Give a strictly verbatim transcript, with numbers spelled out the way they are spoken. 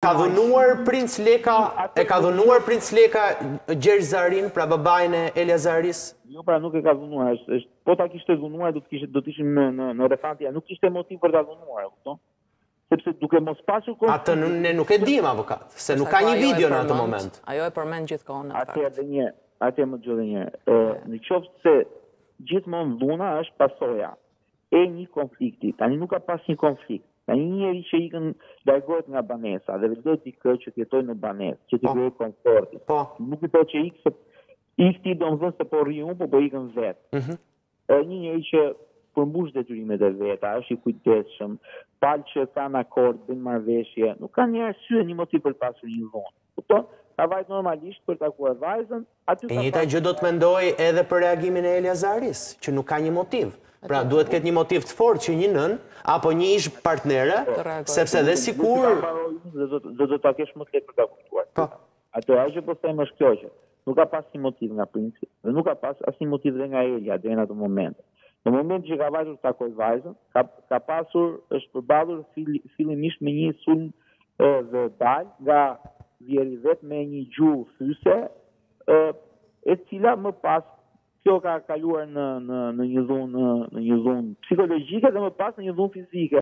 ka dhunuar Princ Leka, e ka dhunuar Princ Leka Gjergj Zarin, pra babain e Elia Zaris? Jo, pra nuk e ka dhunuar, është, është, po ta kishte dhunuar, do të kishte, do të ishim në, në, në refantja, nuk kishte motiv për ta dhunuar, e kupton? Sepse duke mos pasur konflikt. Atë ne nuk e dim, avokat, se nuk ka një video në atë moment. Ajo e përmend gjithkohon në Atë edhe një, atë më gjë edhe një. Në qoftë se gjithmonë dhuna është pasoja e një konflikti. Tani nuk ka pas një konflikt. Tani një njeri që ikën largohet nga banesa dhe vendohet dikë që të jetojë në banesë, që të bëjë komforti. Po. Nuk i thotë që ikë se ikti domethënë se po rri unë, po po ikën vetë. Ë një njeri që përmbush detyrimet e veta, është i kujdesshëm, palë që kanë akord, bëjnë marrëveshje, nuk ka një arsye, një motiv për të pasur një dhunë. Kupton? Ka vajt normalisht për takuar vajzën, aty E njëjta gjë do të mendoj edhe për reagimin e Elia Zaris, që nuk ka një motiv. Pra duhet të ketë një motiv të fortë që një nën apo një ish partnere, sepse dhe sikur do do ta kesh më të lehtë për ta kuptuar. Po. Atë ajo që po them është kjo që nuk ka pas një motiv nga princi, dhe nuk ka pas asnjë motiv dhe nga Elia deri në atë moment. Në moment që ka vajtur të takoj vajzën, ka, ka pasur, është përballur fillimisht me një sulm dhe dal nga vjeri vet me një gjuhë fyse, e cila më pas kjo ka kaluar në në në një dhunë në një dhunë psikologjike dhe më pas në një dhunë fizike.